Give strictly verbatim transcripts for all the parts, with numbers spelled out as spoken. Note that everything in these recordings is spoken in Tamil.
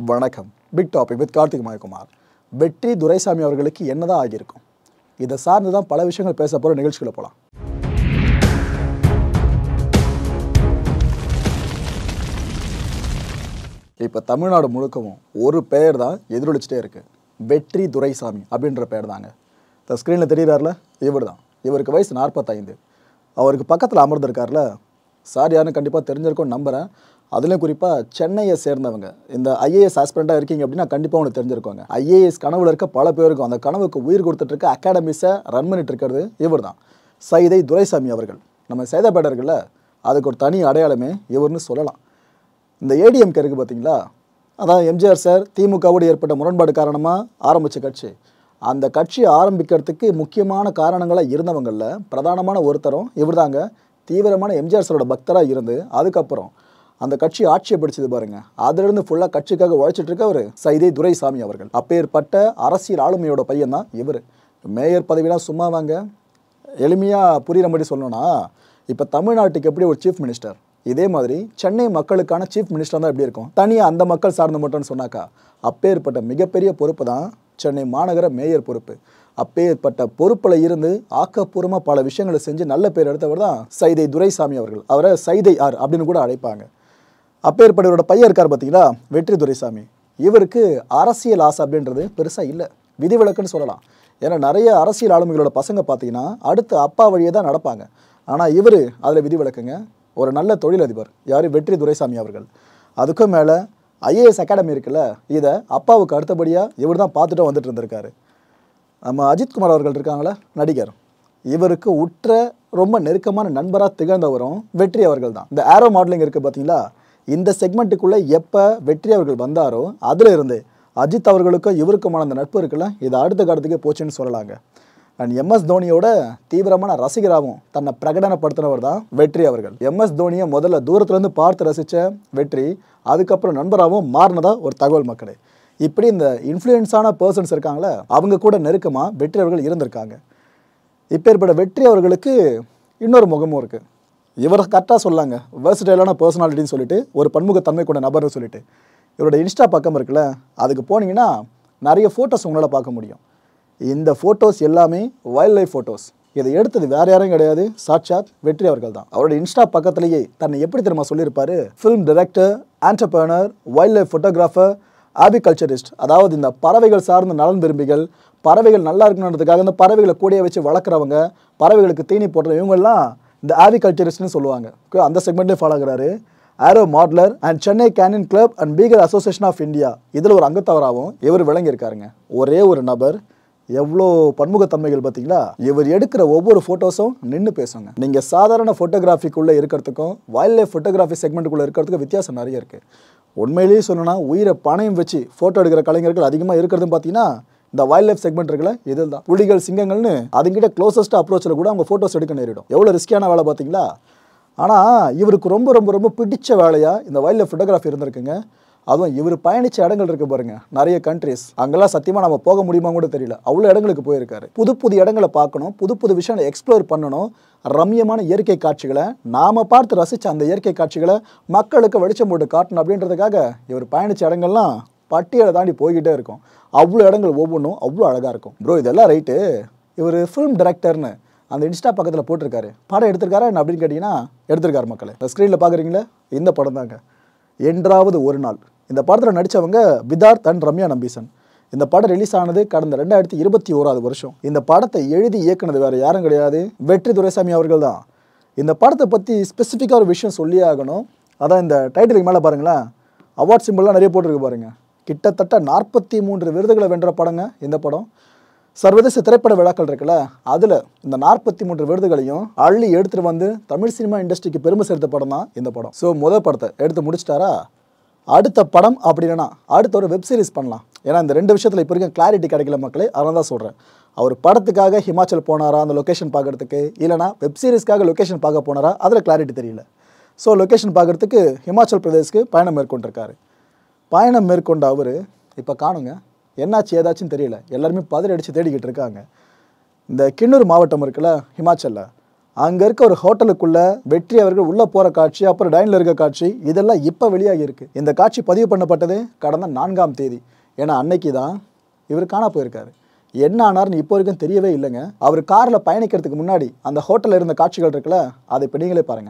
வணக்கம். Big topic with Karthik Mayakumar. Vetri Duraisamy அவர்களுக்கு என்னதான் ஆகியிருக்கும்? இதை சார்ந்து தான் பல விஷயங்கள் பேச போகிற நிகழ்ச்சிகளை போகலாம். இப்போ தமிழ்நாடு முழுக்கவும் ஒரு பெயர் தான் எதிரொலிச்சிட்டே இருக்கு. வெற்றி துரைசாமி அப்படின்ற பெயர் தாங்க. இந்த ஸ்க்ரீனில் தெரிகிறார்ல, இவர் தான். இவருக்கு வயசு நாற்பத்தைந்து. அவருக்கு பக்கத்தில் அமர்ந்திருக்கார்ல, சார் யாருன்னு கண்டிப்பாக தெரிஞ்சிருக்கும்னு நம்புகிறேன். அதுலேயும் குறிப்பாக சென்னையை சேர்ந்தவங்க. இந்த ஐஏஎஸ் ஆஸ்பிரண்ட்டாக இருக்கீங்க அப்படின்னா கண்டிப்பாக உங்களுக்கு தெரிஞ்சிருக்கோங்க. ஐஏஎஸ் கனவுல இருக்க பல பேருக்கும் அந்த கனவுக்கு உயிர் கொடுத்துட்ருக்க அகாடமிஸை ரன் பண்ணிட்டு இருக்கிறது இவர் தான், சைதை துரைசாமி அவர்கள். நம்ம சைதாப்பேட்டர்கள்ல அதுக்கு ஒரு தனி அடையாளமே இவர்னு சொல்லலாம். இந்த ஏடிஎம்கே இருக்குது பார்த்தீங்களா, அதான் எம்ஜிஆர் சார் திமுகவோடு ஏற்பட்ட முரண்பாடு காரணமாக ஆரம்பித்த கட்சி. அந்த கட்சியை ஆரம்பிக்கிறதுக்கு முக்கியமான காரணங்களாக இருந்தவங்களில் பிரதானமான ஒருத்தரும் இவர் தாங்க. தீவிரமான எம்ஜிஆர் சாரோட பக்தராக இருந்து அதுக்கப்புறம் அந்த கட்சி ஆட்சியை பிடிச்சது பாருங்க. அதிலிருந்து ஃபுல்லாக கட்சிக்காக உழைச்சிட்டு இருக்கவர் சைதை துரைசாமி அவர்கள். அப்பேற்பட்ட அரசியல் ஆளுமையோட பையன் தான் இவர். மேயர் பதவியெலாம் சும்மா வாங்க. எளிமையாக புரிகிற மாதிரி சொல்லணும்னா, இப்போ தமிழ்நாட்டுக்கு எப்படி ஒரு சீஃப் மினிஸ்டர், இதே மாதிரி சென்னை மக்களுக்கான சீஃப் மினிஸ்டர் தான் எப்படி இருக்கும், தனியாக அந்த மக்கள் சார்ந்த மட்டும்னு சொன்னாக்கா, அப்பேற்பட்ட மிகப்பெரிய பொறுப்பு தான் சென்னை மாநகர மேயர் பொறுப்பு. அப்பேற்பட்ட பொறுப்பில் இருந்து ஆக்கப்பூர்வமாக பல விஷயங்களை செஞ்சு நல்ல பேர் எடுத்தவர் தான் சைதை துரைசாமி அவர்கள். அவரை சைதை ஆர் அப்படின்னு கூட அழைப்பாங்க. அப்பேற்பட்டவரோட பையன் இருக்கார் பார்த்தீங்களா, வெற்றி துரைசாமி. இவருக்கு அரசியல் ஆசை அப்படின்றது பெருசாக இல்லை, விதிவிலக்குன்னு சொல்லலாம். ஏன்னா நிறைய அரசியல் ஆளுமைகளோட பசங்க பார்த்தீங்கன்னா அடுத்து அப்பா வழியே தான் நடப்பாங்க. ஆனால் இவர் அதில் விதிவிலக்குங்க. ஒரு நல்ல தொழிலதிபர் யார், வெற்றி துரைசாமி அவர்கள். அதுக்கும் மேலே ஐஏஎஸ் அகாடமி இருக்குல்ல, இதை அப்பாவுக்கு அடுத்தபடியாக இவர் தான் பார்த்துட்டு வந்துட்டு இருந்திருக்காரு. நம்ம அஜித்குமார் அவர்கள் இருக்காங்களே, நடிகர், இவருக்கு உற்ற ரொம்ப நெருக்கமான நண்பராக திகழ்ந்தவரும் வெற்றி அவர்கள் தான். இந்த ஏரோ மாடலிங் இருக்குது பார்த்தீங்களா, இந்த செக்மெண்ட்டுக்குள்ளே எப்போ வெற்றி அவர்கள் வந்தாரோ அதில் இருந்து அஜித் அவர்களுக்கும் இவருக்குமான அந்த நட்பு இருக்குல்ல, இது அடுத்த காலத்துக்கே போச்சுன்னு சொல்லலாங்க. அண்ட் எம்எஸ் தோனியோட தீவிரமான ரசிகராகவும் தன்னை பிரகடனப்படுத்தினவர் தான் வெற்றி அவர்கள். எம்எஸ் தோனியை முதல்ல தூரத்துலேருந்து பார்த்து ரசித்த வெற்றி அதுக்கப்புறம் நண்பராகவும் மாறினதா ஒரு தகவல் மக்களே. இப்படி இந்த இன்ஃப்ளூயன்ஸான பர்சன்ஸ் இருக்காங்களே, அவங்க கூட நெருக்கமாக வெற்றி அவர்கள் இருந்திருக்காங்க. இப்போ ஏற்பட்ட வெற்றி அவர்களுக்கு இன்னொரு முகமும் இருக்குது. இவர் கரெக்டாக சொல்லாங்க, வெர்சடைலான பர்சனாலிட்டின்னு சொல்லிட்டு, ஒரு பன்முகத்தன்மை கொண்ட நபர்னு சொல்லிட்டு. இவரோட இன்ஸ்டா பக்கம் இருக்குல்ல, அதுக்கு போனீங்கன்னா நிறைய ஃபோட்டோஸ் உங்களால் பார்க்க முடியும். இந்த ஃபோட்டோஸ் எல்லாமே வைல்ட் லைஃப் ஃபோட்டோஸ். இதை எடுத்தது வேறு யாரும் கிடையாது, சாட்சாத் வெற்றி அவர்கள் தான். அவரோட இன்ஸ்டா பக்கத்திலேயே தன்னை எப்படி தெரியுமா சொல்லியிருப்பாரு, film director, entrepreneur, wildlife photographer, aviculturist. அதாவது இந்த பறவைகள் சார்ந்த நலன் விரும்பிகள், பறவைகள் நல்லா இருக்கணுன்றதுக்காக இந்த பறவைகளை கூடயே வச்சு வளர்க்குறவங்க, பறவைகளுக்கு தீனி போடுற இவங்கெல்லாம் இந்த ஆபிகல்ச்சரிஸ்ட்னு சொல்லுவாங்க. அந்த செக்மெண்ட்லேயே ஃபாலோ ஆகிறாரு. Aero modeller and Chennai canyon club and beaker association of India, இதில் ஒரு அங்கத்தவராகவும் இவர் விளங்கியிருக்காருங்க. ஒரே ஒரு நபர், எவ்வளோ பன்முகத்தன்மைகள் பார்த்தீங்களா. இவர் எடுக்கிற ஒவ்வொரு ஃபோட்டோஸும் நின்று பேசுங்க. நீங்கள் சாதாரண ஃபோட்டோகிராஃபிக்குள்ளே இருக்கிறதுக்கும் வைல்ட் லைஃப் ஃபோட்டோகிராஃபி செக்மெண்ட்டுக்குள்ளே இருக்கிறதுக்கும் வித்தியாசம் நிறைய இருக்குது. உண்மையிலேயே சொல்லணும்னா உயிரை பணையும் வச்சு ஃபோட்டோ எடுக்கிற கலைஞர்கள் அதிகமாக இருக்கிறதுன்னு பார்த்தீங்கன்னா இந்த வைல்ட் லைஃப் செக்மெண்ட் இருக்குல்ல, இதில் தான். புலிகள், சிங்கங்கள்னு அதுங்கிட்ட க்ளோசஸ்ட் அப்ரோச்சில் கூட அவங்க ஃபோட்டோஸ் எடுக்க நேரிடும். எவ்வளோ ரிஸ்கியான வேலை பார்த்தீங்களா. ஆனால் இவருக்கு ரொம்ப ரொம்ப ரொம்ப பிடிச்ச வேலையாக இந்த வைல்ட் லைஃப் ஃபோட்டோகிராஃபி இருந்திருக்குங்க. அதுவும் இவர் பயணித்த இடங்கள் இருக்குது பாருங்கள், நிறைய கண்ட்ரிஸ். அங்கெல்லாம் சத்தியமாக நம்ம போக முடியுமா கூட தெரியல, அவ்வளோ இடங்களுக்கு போயிருக்காரு. புது புது இடங்களை பார்க்கணும், புது புது விஷயங்களை எக்ஸ்ப்ளோர் பண்ணணும். ரம்யமான இயற்கை காட்சிகளை நாம் பார்த்து ரசித்த அந்த இயற்கை காட்சிகளை மக்களுக்கு வெளிச்சம் போட்டு காட்டணும் அப்படின்றதுக்காக இவர் பயணித்த இடங்கள்லாம் பட்டியலை தாண்டி போய்கிட்டே இருக்கும். அவ்வளோ இடங்கள் ஒவ்வொன்றும் அவ்வளோ அழகாக இருக்கும். ப்ரோ இதெல்லாம் ரைட்டு, இவர் ஃபிலிம் டைரக்டர்னு அந்த இன்ஸ்டா பக்கத்தில் போட்டிருக்காரு. படம் எடுத்திருக்காரா என்ன அப்படின்னு கேட்டிங்கன்னா எடுத்திருக்காரு மக்களே. இந்த ஸ்க்ரீனில் பார்க்குறீங்களே, இந்த படம் தாங்க என்றாவது ஒரு நாள். இந்த படத்தில் நடித்தவங்க விதார்த் அண்ட் ரம்யா நம்பீசன். இந்த படம் ரிலீஸ் ஆனது கடந்த ரெண்டாயிரத்தி இருபத்தி ஓராவது வருஷம். இந்த படத்தை எழுதி இயக்குனது வேறு யாரும் கிடையாது, வெற்றி துரைசாமி அவர்கள் தான். இந்த படத்தை பற்றி ஸ்பெசிஃபிக்காக ஒரு விஷயம் சொல்லியே ஆகணும். அதான் இந்த டைட்டிலுக்கு மேலே பாருங்களேன், அவார்ட் சிம்பிள்லாம் நிறைய போட்டிருக்கு பாருங்கள். கிட்டத்தட்ட நாற்பத்தி மூன்று விருதுகளை வென்ற படங்க இந்த படம். சர்வதேச திரைப்பட விழாக்கள் இருக்குல்ல, அதில் இந்த நாற்பத்தி மூன்று விருதுகளையும் அள்ளி எடுத்துகிட்டு வந்து தமிழ் சினிமா இண்டஸ்ட்ரிக்கு பெருமை சேர்த்த படம் தான் இந்த படம். ஸோ முதல் படத்தை எடுத்து முடிச்சிட்டாரா, அடுத்த படம் அப்படின்னா அடுத்த ஒரு வெப் சீரிஸ் பண்ணலாம். ஏன்னா இந்த ரெண்டு விஷயத்தில் இப்போ வரைக்கும் கிளாரிட்டி கிடைக்கல மக்களே, அதனால தான் சொல்கிறேன். அவர் படத்துக்காக ஹிமாச்சல் போனாரா அந்த லொக்கேஷன் பார்க்குறதுக்கு, இல்லைனா வெப் சீரிஸ்க்காக லொக்கேஷன் பார்க்க போனாரா, அதில் கிளாரிட்டி தெரியல. ஸோ லொக்கேஷன் பார்க்குறதுக்கு ஹிமாச்சல் பிரதேஷ்க்கு பயணம் மேற்கொண்டிருக்காரு. பயணம் மேற்கொண்ட அவர் இப்போ காணுங்க, என்னாச்சு ஏதாச்சுன்னு தெரியல, எல்லாருமே பதறி அடித்து தேடிக்கிட்டு இருக்காங்க. இந்த கிண்ணூர் மாவட்டம் இருக்குல்ல ஹிமாச்சலில், அங்கே இருக்க ஒரு ஹோட்டலுக்குள்ள வெற்றி அவர்கள் உள்ளே போகிற காட்சி, அப்புறம் டைனில் இருக்க காட்சி, இதெல்லாம் இப்போ வெளியாகி இருக்கு. இந்த காட்சி பதிவு பண்ணப்பட்டது கடந்த நான்காம் தேதி. ஏன்னா அன்னைக்கு தான் இவர் காணா போயிருக்காரு. என்ன ஆனார்னு இப்போ வரைக்கும் தெரியவே இல்லைங்க. அவர் காரில் பயணிக்கிறதுக்கு முன்னாடி அந்த ஹோட்டலில் இருந்த காட்சிகள் இருக்குல்ல, அதை இப்போ நீங்களே பாருங்க.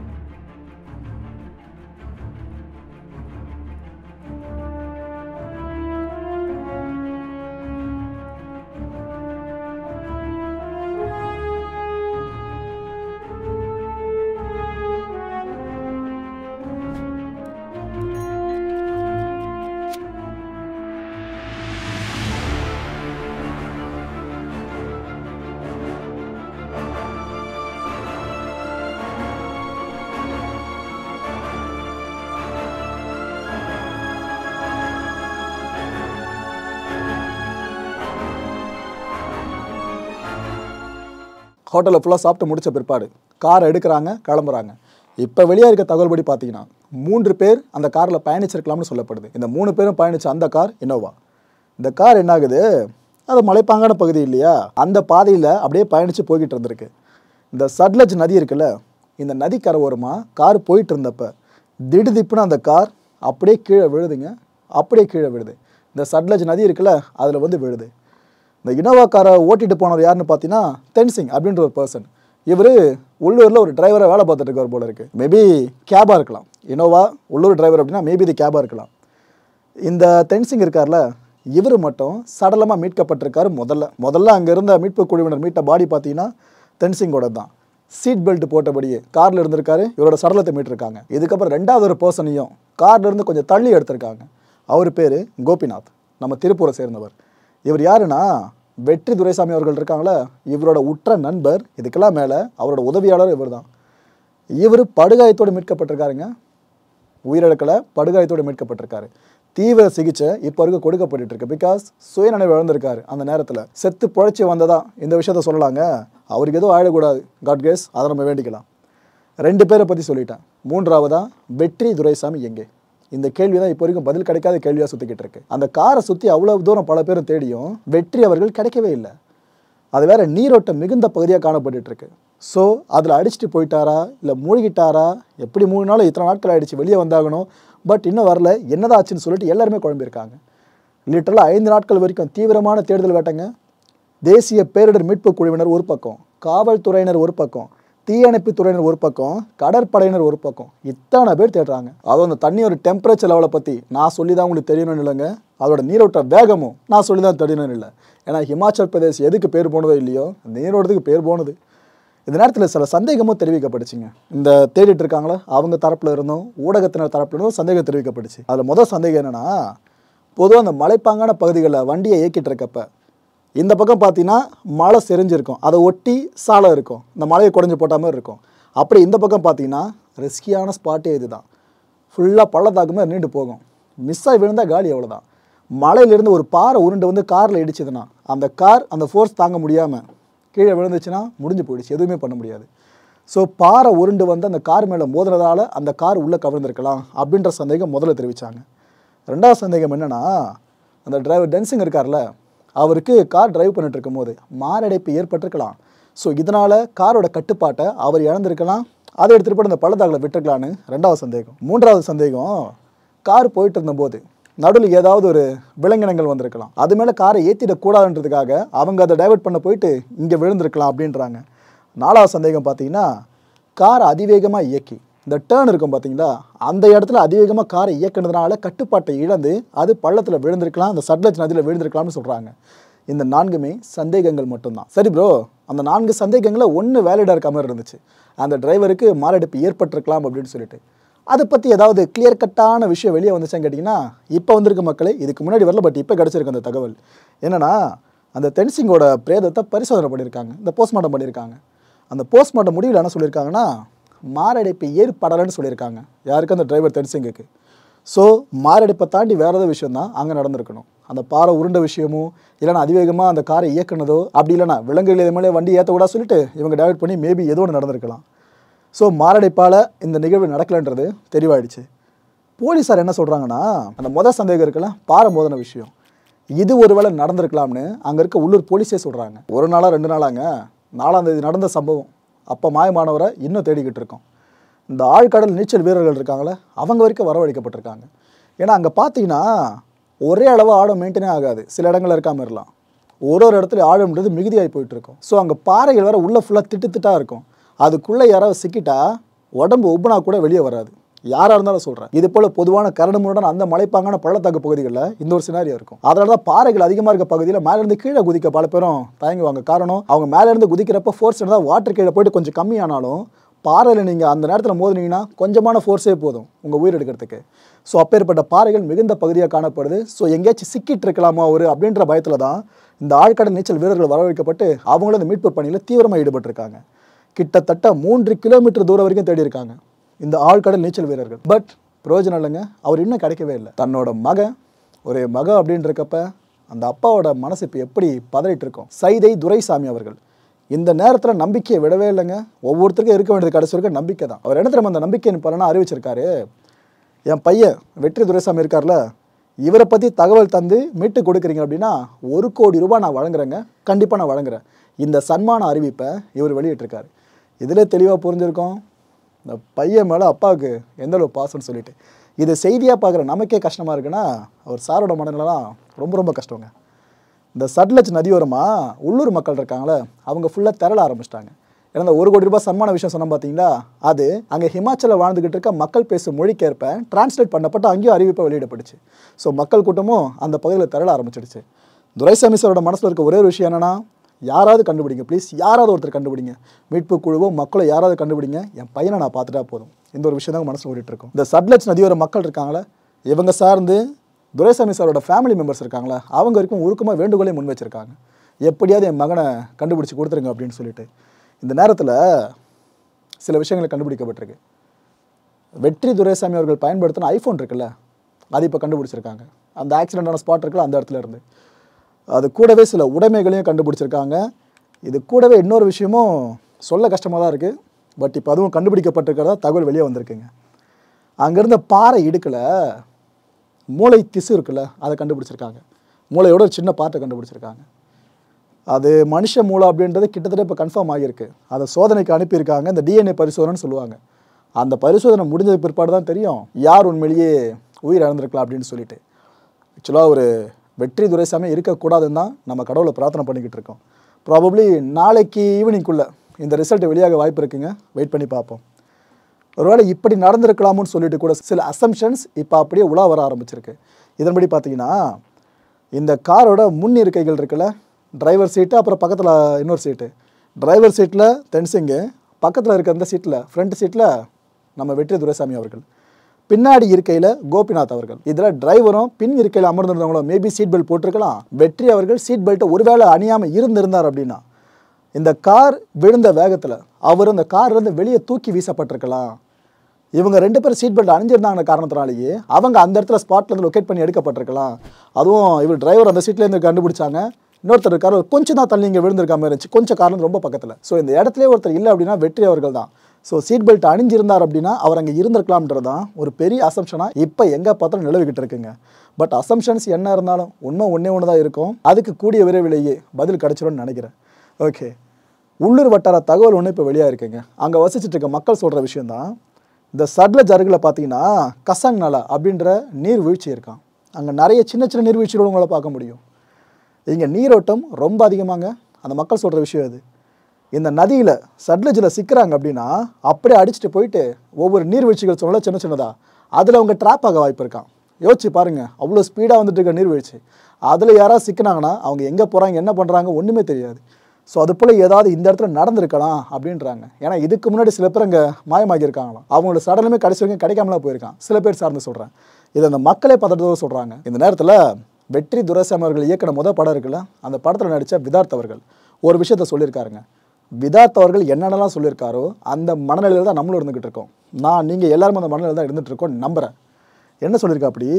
ஹோட்டலில் ஃபுல்லாக சாப்பிட்டு முடித்த பிற்பாடு காரை எடுக்கிறாங்க, கிளம்புறாங்க. இப்போ வெளியே இருக்க தகவல் படி பார்த்தீங்கன்னா மூன்று பேர் அந்த காரில் பயணிச்சிருக்கலாம்னு சொல்லப்படுது. இந்த மூணு பேரும் பயணித்த அந்த கார் இனோவா. இந்த கார் என்ன ஆகுது, அது மலைப்பாங்கான பகுதி இல்லையா, அந்த பாதையில் அப்படியே பயணித்து போய்கிட்டு இருந்திருக்கு. இந்த சட்லஜ் நதி இருக்குல்ல, இந்த நதி கரை ஓரமாக கார் போயிட்டு இருந்தப்போ திடுதிப்புன்னு அந்த கார் அப்படியே கீழே விழுதுங்க. அப்படியே கீழே விழுது. இந்த சட்லஜ் நதி இருக்குல்ல, அதில் வந்து விழுது. இந்த இனோவா காரை ஓட்டிட்டு போனவர் யாருன்னு பார்த்தீங்கன்னா தென்சிங் அப்படின்ற ஒரு பர்சன். இவர் உள்ளூரில் ஒரு டிரைவரை வேலை பார்த்துட்டு இருக்கார் போல இருக்குது. மேபி கேபாக இருக்கலாம். இனோவா உள்ளூர் டிரைவர் அப்படின்னா மேபி இது கேபாக இருக்கலாம். இந்த தென்சிங் இருக்கார்ல, இவர் மட்டும் சடலமாக மீட்கப்பட்டிருக்காரு. முதல்ல முதல்ல அங்கே இருந்த மீட்பு குழுவினர் மீட்ட பாடி பார்த்தீங்கன்னா தென்சிங்கோட தான். சீட் பெல்ட் போட்டபடியே காரில் இருந்திருக்காரு. இவரோட சடலத்தை மீட்டிருக்காங்க. இதுக்கப்புறம் ரெண்டாவது ஒரு பர்சனையும் கார்லேருந்து கொஞ்சம் தள்ளி எடுத்திருக்காங்க. அவர் பேர் கோபிநாத், நம்ம திருப்பூரை சேர்ந்தவர். இவர் யாருன்னா வெற்றி துரைசாமி அவர்கள் இருக்காங்களே, இவரோட உற்ற நண்பர். இதுக்கெல்லாம் மேலே அவரோட உதவியாளர் இவர் தான். இவர் படுகாயத்தோடு மீட்கப்பட்டிருக்காருங்க. உயிரிழக்கலை, படுகாயத்தோடு மீட்கப்பட்டிருக்காரு. தீவிர சிகிச்சை இப்போ வரைக்கும் கொடுக்கப்பட்டு இருக்கு. பிகாஸ் சுயநினைவு இழந்திருக்காரு. அந்த நேரத்தில் செத்து புழைச்சி வந்ததா இந்த விஷயத்த சொல்லலாங்க. அவருக்கு எதுவும் ஆயிடக்கூடாது, காட் கேஸ், அதை நம்ம வேண்டிக்கலாம். ரெண்டு பேரை பற்றி சொல்லிட்டேன். மூன்றாவதா வெற்றி துரைசாமி எங்கே? இந்த கேள்வி தான் இப்போ வரைக்கும் பதில் கிடைக்காத கேள்வியாக சுற்றிக்கிட்டு இருக்கு. அந்த காரை சுற்றி அவ்வளோ தூரம் பல பேரும் தேடியும் வெற்றி அவர்கள் கிடைக்கவே இல்லை. அது வேற நீரோட்டம் மிகுந்த பகுதியாக காணப்பட்டு இருக்கு. ஸோ அதில் அடிச்சுட்டு போயிட்டாரா, இல்லை மூழ்கிட்டாரா, எப்படி மூழ்கினாலும் இத்தனை நாட்கள் ஆகிடுச்சு, வெளியே வந்தாகணும், பட் இன்னும் வரல, என்னதான் ஆச்சுன்னு சொல்லிட்டு எல்லாருமே குழம்பியிருக்காங்க. லிட்டரலாக ஐந்து நாட்கள் வரைக்கும் தீவிரமான தேடுதல் வேட்டைங்க. தேசிய பேரிடர் மீட்பு குழுவினர் ஒரு பக்கம், காவல்துறையினர் ஒரு பக்கம், தீயணைப்பு துறையினர் ஒரு பக்கம், கடற்படையினர் ஒரு பக்கம், இத்தனை பேர் தேடுறாங்க. அதுவும் அந்த தண்ணியோட டெம்பரேச்சர் லெவலை பற்றி நான் சொல்லி தான் உங்களுக்கு தெரியணும்னு இல்லைங்க. அதோட நீரோட்ட வேகமும் நான் சொல்லி தான் தெரியணும்னு இல்லை. ஏன்னா ஹிமாச்சல் பிரதேஷ் எதுக்கு பேர் போனதோ இல்லையோ, நீரோட்டத்துக்கு பேர் போனது. இந்த நேரத்தில் சில சந்தேகமும் தெரிவிக்கப்பட்டுச்சுங்க. இந்த தேடிட்டு இருக்காங்களா அவங்க தரப்பில் இருந்தும் ஊடகத்தினர் தரப்பில் இருந்தும் சந்தேகம் தெரிவிக்கப்பட்டுச்சு. அதில் முதல் சந்தேகம் என்னென்னா, பொதுவாக அந்த மலைப்பாங்கான பகுதிகளில் வண்டியை இயக்கிட்டு இருக்கப்ப இந்த பக்கம் பார்த்தீங்கன்னா மழை செறிஞ்சிருக்கும், அதை ஒட்டி சாலை இருக்கும், இந்த மலையை குறைஞ்சி போட்ட மாதிரி இருக்கும். அப்படி இந்த பக்கம் பார்த்தீங்கன்னா ரிஸ்கியான ஸ்பாட்டே இது தான். ஃபுல்லாக பள்ளத்தாக்குமே நீண்டு போகும். மிஸ் ஆகி விழுந்தால் காலி அவ்வளோதான். மலையிலேருந்து ஒரு பாறை உருண்டு வந்து காரில் இடிச்சதுன்னா அந்த கார் அந்த ஃபோர்ஸ் தாங்க முடியாமல் கீழே விழுந்துச்சுன்னா முடிஞ்சு போயிடுச்சு, எதுவுமே பண்ண முடியாது. ஸோ பாறை உருண்டு வந்து அந்த கார் மேலே மோதுனதால் அந்த கார் உள்ளே கவிழ்ந்திருக்கலாம் அப்படின்ற சந்தேகம் முதல்ல தெரிவித்தாங்க. ரெண்டாவது சந்தேகம் என்னென்னா, அந்த டிரைவர் டென்சிங் இருக்கார்ல, அவருக்கு கார் டிரைவ் பண்ணிட்டு இருக்கும் போது மாரடைப்பு ஏற்பட்டிருக்கலாம். ஸோ இதனால் காரோட கட்டுப்பாட்டை அவர் இழந்திருக்கலாம், அதை எடுத்துகிட்டு போய் அந்த பள்ளத்தாக்கில் விட்டுருக்கலான்னு ரெண்டாவது சந்தேகம். மூன்றாவது சந்தேகம், கார் போயிட்டு இருந்தபோது நடுவில் ஏதாவது ஒரு விலங்கினங்கள் வந்திருக்கலாம், அது மேலே காரை ஏற்றிடக்கூடாதுன்றதுக்காக அவங்க அதை டைவர்ட் பண்ண போயிட்டு இங்கே விழுந்திருக்கலாம் அப்படின்றாங்க. நாலாவது சந்தேகம் பார்த்தீங்கன்னா, காரை அதிவேகமாக இயக்கி இந்த டேர்ன் இருக்கும் பார்த்தீங்களா, அந்த இடத்துல அதிவேகமாக காரை இயக்குனதுனால கட்டுப்பாட்டை இழந்து அது பள்ளத்தில் விழுந்திருக்கலாம், அந்த சட்லஜ் நதியில் விழுந்திருக்கலாம்னு சொல்கிறாங்க. இந்த நான்குமே சந்தேகங்கள் மட்டும்தான். சரி ப்ரோ, அந்த நான்கு சந்தேகங்களில் ஒன்று வேலிடாக இருக்க மாதிரி இருந்துச்சு, அந்த டிரைவருக்கு மாரடைப்பு ஏற்பட்டிருக்கலாம் அப்படின்னு சொல்லிட்டு. அதை பற்றி ஏதாவது கிளியர் கட்டான விஷயம் வெளியே வந்துச்சான்னு கேட்டிங்கன்னா இப்போ வந்திருக்க மக்களே, இதுக்கு முன்னாடி வரல, பட் இப்போ கிடச்சிருக்கு அந்த தகவல். என்னென்னா, அந்த தென்சிங்கோட பிரேதத்தை பரிசோதனை பண்ணியிருக்காங்க, இந்த போஸ்ட்மார்ட்டம் பண்ணியிருக்காங்க. அந்த போஸ்ட்மார்ட்டம் முடிவில் என்ன சொல்லியிருக்காங்கன்னா, மாரடைப்பு ஏற்படலைன்னு சொல்லியிருக்காங்க. யாருக்கு? அந்த டிரைவர் தென்சிங்குக்கு. ஸோ மாரடைப்பை தாண்டி வேறு ஏதாவது விஷயம் தான் அங்கே நடந்திருக்கணும். அந்த பாறை உருண்ட விஷயமோ, இல்லைனா அதிவேகமாக அந்த காரை இயக்குனதோ, அப்படி இல்லைனா விலங்குகள் இது மேலே வண்டி ஏற்றக்கூடா சொல்லிட்டு இவங்க டைவர்ட் பண்ணி மேபி ஏதோ ஒன்று நடந்திருக்கலாம். ஸோ மாரடைப்பால் இந்த நிகழ்வு நடக்கலைன்றது தெளிவாயிடுச்சு. போலீஸார் என்ன சொல்கிறாங்கன்னா, அந்த மொதல் சந்தேகம் இருக்குல்ல, பாறை மோதின விஷயம், இது ஒரு வேளை நடந்திருக்கலாம்னு அங்கே இருக்க உள்ளூர் போலீஸே சொல்கிறாங்க. ஒரு நாளாக ரெண்டு நாளாங்க, நாலாம் தேதி நடந்த சம்பவம், அப்போ மாயமானவரை இன்னும் தேடிக்கிட்டு இருக்கோம். இந்த ஆழ்கடல் நீச்சல் வீரர்கள் இருக்காங்களே அவங்க வரைக்கும் வரவழைக்கப்பட்டிருக்காங்க. ஏன்னா அங்கே பார்த்தீங்கன்னா ஒரே அளவு ஆழம் மெயின்டைனே ஆகாது. சில இடங்களில் இருக்காமல் இருக்கலாம். ஒரு ஒரு இடத்துல ஆழம்ன்றது மிகுதியாகி போயிட்டுருக்கும். ஸோ அங்கே பாறைகள் வேறு உள்ளே ஃபுல்லாக திட்டு திட்டாக இருக்கும். அதுக்குள்ளே யாராவது சிக்கிட்டா உடம்பு உப்புனா கூட வெளியே வராது. யாராக இருந்தாலும் சொல்கிறேன். இது போல் பொதுவான கரடுமுரடான அந்த மலைப்பாங்கான பள்ளத்தாக்கு பகுதிகளில் இந்த ஒரு சினாரியா இருக்கும். அதனால தான் பாறைகள் அதிகமாக இருக்க பகுதியில் மேலேருந்து கீழே குதிக்க பல பேரும் தயங்குவாங்க. காரணம் அவங்க மேலேருந்து குதிக்கிறப்ப ஃபோர்ஸ் இருந்தால் வாட்டர் கீழே போயிட்டு கொஞ்சம் கம்மியானாலும் பாறையில் நீங்கள் அந்த நேரத்தில் மோதினீங்கன்னா கொஞ்சமான ஃபோர்ஸே போதும் உங்கள் உயிர் எடுக்கிறதுக்கு. ஸோ அப்பேற்பட்ட பாறைகள் மிகுந்த பகுதியாக காணப்படுது. ஸோ எங்கேயாச்சும் சிக்கிட்டு இருக்கலாமா ஒரு அப்படின்ற பயத்தில் தான் இந்த ஆழ்கடல் நீச்சல் வீரர்கள் வரவழைக்கப்பட்டு அவங்களும் இந்த மீட்பு பணியில் தீவிரமாக ஈடுபட்டிருக்காங்க. கிட்டத்தட்ட மூன்று கிலோமீட்டர் தூரம் வரைக்கும் தேடி இருக்காங்க இந்த ஆழ்கடல் நீச்சல் வீரர்கள். பட் பிரயோஜனம் இல்லைங்க, அவர் இன்னும் கிடைக்கவே இல்லை. தன்னோட மகன் ஒரு மக அப்படின்றக்கப்ப அந்த அப்பாவோட மனசு இப்போ எப்படி பதறிட்டு இருக்கும். சைதை துரைசாமி அவர்கள் இந்த நேரத்தில் நம்பிக்கையை விடவே இல்லைங்க. ஒவ்வொருத்தருக்கும் இருக்க வேண்டியது கடைசி வரைக்கும் நம்பிக்கை தான். அவர் என்ன தெரியுமா அந்த நம்பிக்கையின் பலனா அறிவிச்சிருக்காரு. என் பையன் வெற்றி துரைசாமி இருக்கார்ல, இவரை பற்றி தகவல் தந்து மீட்டு கொடுக்குறீங்க அப்படின்னா ஒரு கோடி ரூபாய் நான் வழங்குறேங்க, கண்டிப்பாக நான் வழங்குறேன். இந்த சன்மான அறிவிப்பை இவர் வெளியிட்டிருக்காரு. இதில் தெளிவாக புரிஞ்சிருக்கோம் இந்த பையன் மேலே அப்பாவுக்கு எந்த அளவு பாசம்னு சொல்லிட்டு. இது செய்தியாக பார்க்குற நமக்கே கஷ்டமாக இருக்குன்னா அவர் சாரோட மனநிலாம் ரொம்ப ரொம்ப கஷ்டங்க. இந்த சட்லஜ் நதியோரமாக உள்ளூர் மக்கள் இருக்காங்களே அவங்க ஃபுல்லாக திரள ஆரம்பிச்சிட்டாங்க. ஏன்னா இந்த ஒரு கோடி ரூபாய் சன்மான விஷயம் சொன்னால் பார்த்தீங்களா, அது அங்கே ஹிமாச்சலில் வாழ்ந்துக்கிட்டு இருக்க மக்கள் பேசும் மொழிக்கேற்ப டிரான்ஸ்லேட் பண்ணப்பட்டு அங்கேயும் அறிவிப்பை வெளியிடப்பட்டுச்சு. ஸோ மக்கள் கூட்டமும் அந்த பகுதியில் திரள ஆரம்பிச்சிடுச்சு. துரைசாமி சாரோட மனசில் இருக்க ஒரே ஒரு விஷயம் என்னென்னா, யாராவது கண்டுபிடிங்க ப்ளீஸ், யாராவது ஒருத்தர் கண்டுபிடிங்க, மீட்பு குழுவோ மக்களோ யாராவது கண்டுபிடிங்க, என் பையனை நான் பார்த்துட்டா போதும். இந்த ஒரு விஷயம் தான் மனசில் ஓடிட்டு இருக்கும். இந்த சட்லஜ் நதியோர மக்கள் இருக்காங்களே இவங்க சார்ந்து துரைசாமி சாரோட ஃபேமிலி மெம்பர்ஸ் இருக்காங்களா அவங்க வரைக்கும் உருக்கமாக வேண்டுகோளே முன் வச்சுருக்காங்க. எப்படியாவது என் மகனை கண்டுபிடிச்சி கொடுத்துருங்க அப்படின்னு சொல்லிட்டு. இந்த நேரத்தில் சில விஷயங்களை கண்டுபிடிக்கப்பட்டிருக்கு. வெற்றி துரைசாமி அவர்கள் பயன்படுத்தின ஐஃபோன் இருக்குல்ல, அது இப்போ கண்டுபிடிச்சிருக்காங்க. அந்த ஆக்சிடென்டான ஸ்பாட் இருக்குல்ல அந்த இடத்துல இருந்து. அது கூடவே சில உடைமைகளையும் கண்டுபிடிச்சிருக்காங்க. இது கூடவே இன்னொரு விஷயமும் சொல்ல கஷ்டமாக தான் இருக்குது. பட் இப்போ அதுவும் கண்டுபிடிக்கப்பட்டிருக்கிறதா தகவல் வெளியே வந்திருக்குங்க. அங்கேருந்த பாறை இடுக்கில் மூளை திசு இருக்குல்ல அதை கண்டுபிடிச்சிருக்காங்க. மூளையோட ஒரு சின்ன பாட்டை கண்டுபிடிச்சிருக்காங்க. அது மனுஷ மூளை அப்படின்றது கிட்டத்தட்ட இப்போ கன்ஃபார்ம் ஆகியிருக்கு. அதை சோதனைக்கு அனுப்பியிருக்காங்க. இந்த டிஎன்ஏ பரிசோதனைன்னு சொல்லுவாங்க. அந்த பரிசோதனை முடிஞ்சது பிற்பாடு தான் தெரியும் யார் உண்மையிலேயே உயிர் இழந்திருக்கலாம் அப்படின்னு சொல்லிட்டு. ஆக்சுவலாக ஒரு வெற்றி துரைசாமி இருக்கக்கூடாதுன்னு தான் நம்ம கடவுளை பிரார்த்தனை பண்ணிக்கிட்டு இருக்கோம். ப்ராபப்ளி நாளைக்கு ஈவினிங்குள்ளே இந்த ரிசல்ட் வெளியாக வாய்ப்பு இருக்குங்க. வெயிட் பண்ணி பார்ப்போம். ஒருவேளை இப்படி நடந்திருக்கலாமுன்னு சொல்லிட்டு கூட சில அசம்ஷன்ஸ் இப்போ அப்படியே உலா வர ஆரம்பிச்சிருக்கு. இதன்படி பார்த்தீங்கன்னா இந்த காரோட முன் இருக்கைகள் இருக்குல்ல, டிரைவர் சீட்டு அப்புறம் பக்கத்தில் இன்னொரு சீட்டு. டிரைவர் சீட்டில் தென்சிங்கு, பக்கத்தில் இருக்கிற அந்த சீட்டில் ஃப்ரண்ட் சீட்டில் நம்ம வெற்றி துரைசாமி அவர்கள், பின்னாடி இருக்கையில் கோபிநாத் அவர்கள். இதில் டிரைவரும் பின் இருக்கையில் அமர்ந்திருந்தவங்களும் மேபி சீட் பெல்ட் போட்டிருக்கலாம். வெற்றி அவர்கள் சீட் பெல்ட்டை ஒருவேளை அணியாமல் இருந்திருந்தார் அப்படின்னா இந்த கார் விழுந்த வேகத்தில் அவர் இந்த கார்லேருந்து வெளியே தூக்கி வீசப்பட்டிருக்கலாம். இவங்க ரெண்டு பேரும் சீட் பெல்ட் அணிஞ்சிருந்தாங்க காரணத்தினாலேயே அவங்க அந்த இடத்துல ஸ்பாட்லேருந்து லொக்கேட் பண்ணி எடுக்கப்பட்டிருக்கலாம். அதுவும் இவர் டிரைவர் அந்த சீட்லேருந்து கண்டுபிடிச்சாங்க. இன்னொருத்தர் இருக்கார் கொஞ்சம் தான் தள்ளி இங்கே விழுந்திருக்க மாதிரி இருந்துச்சு, கொஞ்சம் காரணம் ரொம்ப பக்கத்தில். ஸோ இந்த இடத்துல ஒருத்தர் இல்லை அப்படின்னா வெற்றி அவர்கள் தான். ஸோ சீட் பெல்ட் அணிஞ்சிருந்தார் அப்படின்னா அவர் அங்கே இருந்திருக்கலாம்ன்றது தான் ஒரு பெரிய அசம்ஷனாக இப்போ எங்கே பார்த்தாலும் நிலவிக்கிட்டு இருக்குங்க. பட் அசம்ஷன்ஸ் என்ன இருந்தாலும் உண்மை ஒன்றே ஒன்று தான் இருக்கும். அதுக்கு கூடிய விரைவிலேயே பதில் கிடச்சிடும்னு நினைக்கிறேன். ஓகே, உள்ளூர் வட்டார தகவல் ஒன்று இப்போ வெளியாக இருக்குங்க. அங்கே வசிச்சுட்டு இருக்க மக்கள் சொல்கிற விஷயந்தான். இந்த சட்லஜ் அருகில் பார்த்தீங்கன்னா கசங் நலா அப்படின்ற நீர்வீழ்ச்சி இருக்கான். அங்கே நிறைய சின்ன சின்ன நீர்வீழ்ச்சியோடு உங்களை பார்க்க முடியும். இங்கே நீரோட்டம் ரொம்ப அதிகமாங்க. அந்த மக்கள் சொல்கிற விஷயம் அது. இந்த நதியில் சட்லஜில் சிக்கிறாங்க அப்படின்னா அப்படியே அடிச்சுட்டு போயிட்டு ஒவ்வொரு நீர்வீழ்ச்சிகள் சொன்னால சின்ன சின்னதாக அதில் அவங்க ட்ராப் ஆக வாய்ப்பு இருக்கான். யோசிச்சு பாருங்கள், அவ்வளோ ஸ்பீடாக வந்துட்டு இருக்க நீர்வீழ்ச்சி. அதில் யாராவது சிக்கினாங்கன்னா அவங்க எங்கே போகிறாங்க என்ன பண்ணுறாங்க ஒன்றுமே தெரியாது. ஸோ அது போல் ஏதாவது இந்த இடத்துல நடந்திருக்கலாம் அப்படின்றாங்க. ஏன்னா இதுக்கு முன்னாடி சில பேர் அங்கே மாயமாகி இருக்காங்களாம். அவங்களோட சடலமே கடைசி வரைக்கும் கிடைக்காமலாம் போயிருக்கான். சில பேர் சார்ந்து சொல்கிறேன். இதை அந்த மக்களே பதட்டத்தோடு சொல்கிறாங்க. இந்த நேரத்தில் வெற்றி துரைசாமி அவர்கள் இயக்கின முதல் படம் இருக்குல்ல, அந்த படத்தில் நடித்த விதார்த் அவர்கள் ஒரு விஷயத்த சொல்லியிருக்காருங்க. விதார்த் அவர்கள் என்னென்னலாம் சொல்லியிருக்காரோ அந்த மனநிலையில் தான் நம்மளும் இருந்துக்கிட்டு இருக்கோம். நான் நீங்கள் எல்லாருமே அந்த மனநிலையில் தான் இருந்துகிட்டு இருக்கோம் நம்புகிறேன். என்ன சொல்லியிருக்கா அப்படி,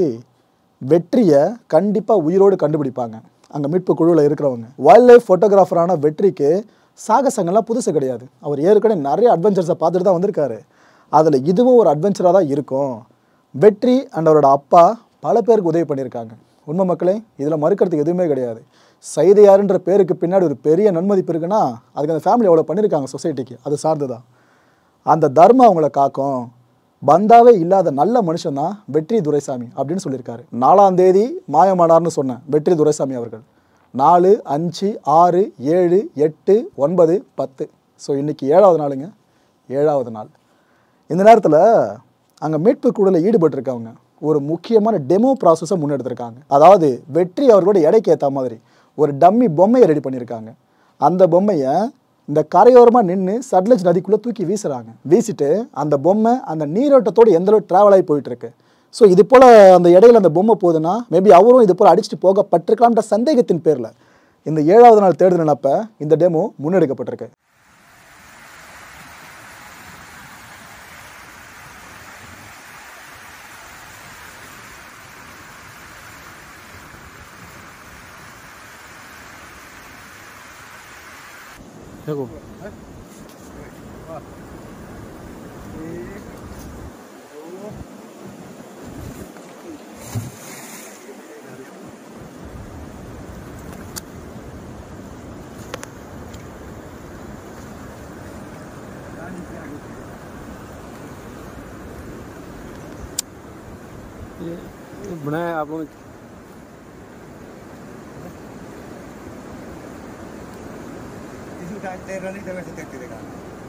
வெற்றியை கண்டிப்பாக உயிரோடு கண்டுபிடிப்பாங்க அங்கே மீட்பு குழுவில் இருக்கிறவங்க. வைல்ட் லைஃப் ஃபோட்டோகிராஃபரான வெற்றிக்கு சாகசங்கள்லாம் புதுசு கிடையாது. அவர் ஏற்கனவே நிறைய அட்வென்ச்சர்ஸை பார்த்துட்டு தான் வந்திருக்காரு. அதில் இதுவும் ஒரு அட்வென்ச்சராக தான் இருக்கும். வெற்றி அண்ட் அவரோட அப்பா பல பேருக்கு உதவி பண்ணியிருக்காங்க. உண்மை மக்களே, இதில் மறுக்கிறதுக்கு எதுவுமே கிடையாது. சைதையாருன்ற பேருக்கு பின்னாடி ஒரு பெரிய நன்மதிப்பு இருக்குன்னா அதுக்கு அந்த ஃபேமிலி எவ்வளோ பண்ணியிருக்காங்க சொசைட்டிக்கு, அது சார்ந்து தான். அந்த தர்மம் அவங்கள காக்கும். பந்தாவே இல்லாத நல்ல மனுஷன் தான் வெற்றி துரைசாமி அப்படின்னு சொல்லியிருக்காரு. நாலாம் தேதி மாயமானார்னு சொன்னேன் வெற்றி துரைசாமி அவர்கள். நாலு அஞ்சு ஆறு ஏழு எட்டு ஒன்பது பத்து ஸோ இன்றைக்கி ஏழாவது நாளுங்க. ஏழாவது நாள். இந்த நேரத்தில் அங்கே மீட்பு குழுவில் ஈடுபட்டிருக்கவங்க ஒரு முக்கியமான டெமோ ப்ராசஸை முன்னெடுத்திருக்காங்க. அதாவது வெற்றி அவர்களோட எடைக்கு ஏற்ற மாதிரி ஒரு டம்மி பொம்மையை ரெடி பண்ணியிருக்காங்க. அந்த பொம்மையை இந்த கரையோரமாக நின்று சட்லஜ் நதிக்குள்ளே தூக்கி வீசுகிறாங்க. வீசிட்டு அந்த பொம்மை அந்த நீரோட்டத்தோடு எந்தளவு ட்ராவல் ஆகி போயிட்டுருக்கு. ஸோ இது போல் அந்த இடையில அந்த பொம்மை போகுதுன்னா மேபி அவரும் இது போல் அடிச்சுட்டு போகப்பட்டிருக்கலாம்ன்ற சந்தேகத்தின் பேரில் இந்த ஏழாவது நாள் தேடுதல் நினப்ப இந்த டெமோ முன்னெடுக்கப்பட்டிருக்கு. देखो ये बनाया आप लोग तेरह नहीं तो वैसे देखते देखा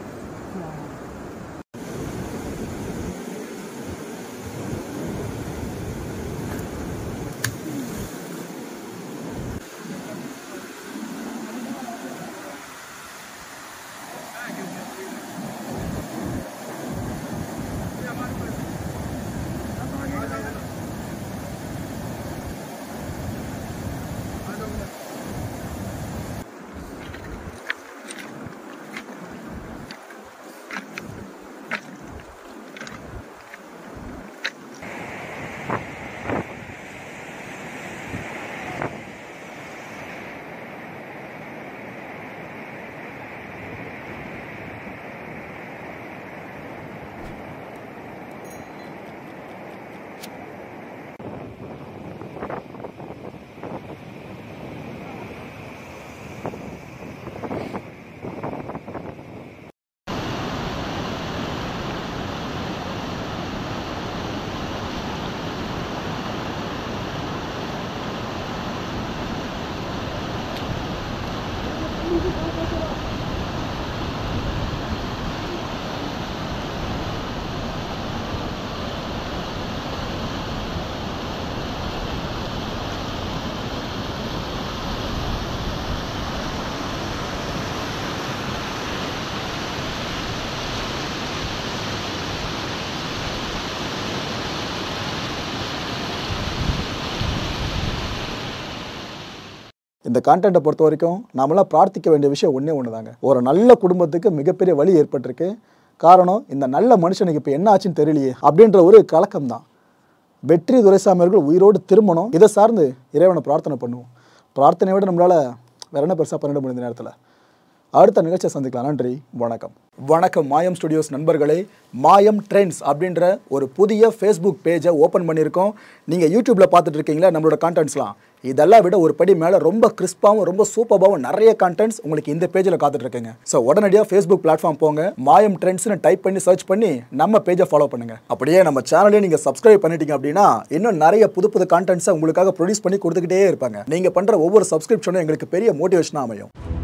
இந்த கான்டென்ட்டை பொறுத்த வரைக்கும் நாமெல்லாம் பிரார்த்திக்க வேண்டிய விஷயம் ஒன்றே ஒன்று தாங்க. ஒரு நல்ல குடும்பத்துக்கு மிகப்பெரிய வலி ஏற்பட்டிருக்கு. காரணம் இந்த நல்ல மனுஷனுக்கு இப்போ என்ன ஆச்சுன்னு தெரியலையே அப்படின்ற ஒரு கலக்கம் தான். வெற்றி துரைசாமி அவர்கள் உயிரோடு திரும்பணும். இதை சார்ந்து இறைவனை பிரார்த்தனை பண்ணுவோம். பிரார்த்தனையை விட நம்மளால் வேற என்ன பெருசாக பண்ணிட முடியும் இந்த நேரத்தில். அடுத்த நிகழ்ச்சியை சந்திக்கலாம். நன்றி, வணக்கம். வணக்கம் மாயம் ஸ்டுடியோஸ் நண்பர்களே. மாயம் ட்ரெண்ட்ஸ் அப்படின்ற ஒரு புதிய ஃபேஸ்புக் பேஜை ஓப்பன் பண்ணியிருக்கோம். நீங்கள் யூடியூப்பில் பார்த்துட்டு இருக்கீங்களா நம்மளோட கான்டென்ட்ஸ்லாம். இதெல்லாம் விட ஒரு படி மேலே ரொம்ப கிறிஸ்பாகவும் ரொம்ப சூப்பராகவும் நிறைய கான்டென்ட்ஸ் உங்களுக்கு இந்த பேஜில் காத்துட்ருக்குங்க. ஸோ உடனடியாக ஃபேஸ்புக் பிளாட்ஃபார்ம் போங்க, மாயம் ட்ரெண்ட்ஸ்னு டைப் பண்ணி சர்ச் பண்ணி நம்ம பேஜை ஃபாலோ பண்ணுங்கள். அப்படியே நம்ம சேனலையும் நீங்கள் சப்ஸ்கிரைப் பண்ணிட்டீங்க அப்படின்னா இன்னும் நிறைய புது புது கான்டென்ட்ஸை உங்களுக்காக ப்ரொடியூஸ் பண்ணி கொடுத்துக்கிட்டே இருப்பாங்க. நீங்கள் பண்ணுற ஒவ்வொரு சப்ஸ்கிரிப்ஷனும் எங்களுக்கு பெரிய மோட்டிவேஷனாக அமையும்.